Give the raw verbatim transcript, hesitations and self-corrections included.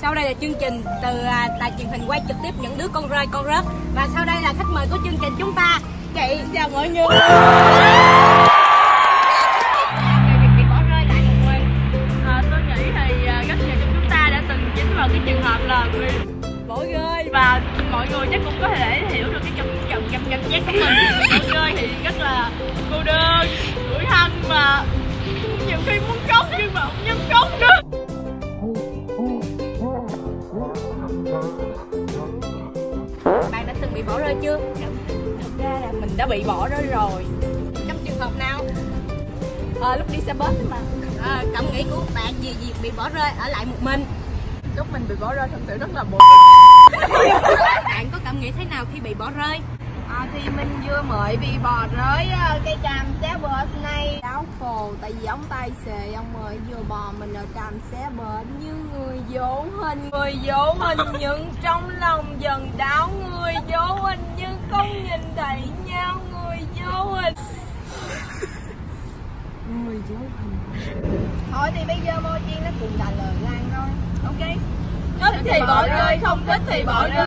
Sau đây là chương trình từ đài truyền hình quay trực tiếp những đứa con rơi con rớt. Và sau đây là khách mời của chương trình chúng ta, chị. Chào mọi người. Bị bỏ rơi lại một mình. À, tôi nghĩ thì rất nhiều trong chúng ta đã từng dính vào cái trường hợp là bị bỏ rơi, và mọi người chắc cũng có thể hiểu được cái cảm cảm cảm, cảm giác của mình. Bỏ rơi thì rất là cô đơn, tủi thân và nhiều khi muốn khóc nhưng mà không dám khóc nữa. Bạn đã từng bị bỏ rơi chưa? Thực ra là mình đã bị bỏ rơi rồi. Trong trường hợp nào? À, lúc đi xe bus mà. À, cảm nghĩ của bạn về việc bị bỏ rơi ở lại một mình? Lúc mình bị bỏ rơi thật sự rất là buồn. Bạn có cảm nghĩ thế nào khi bị bỏ rơi? À, thì mình vừa mới bị bỏ rơi cái trạm xe bus này. Đau khổ tại vì ông tài xế ông mới vừa bỏ mình ở trạm xe bus như người vô hình. Người vô hình nhưng trong lòng dần đau. Người vô hình nhưng không nhìn thấy nhau. Người vô hình. Người vô hình. Thôi thì bây giờ Mochi nó cũng trả lời lại rồi. Ok. Thích thì bỏ rơi, không thích thì bỏ rơi.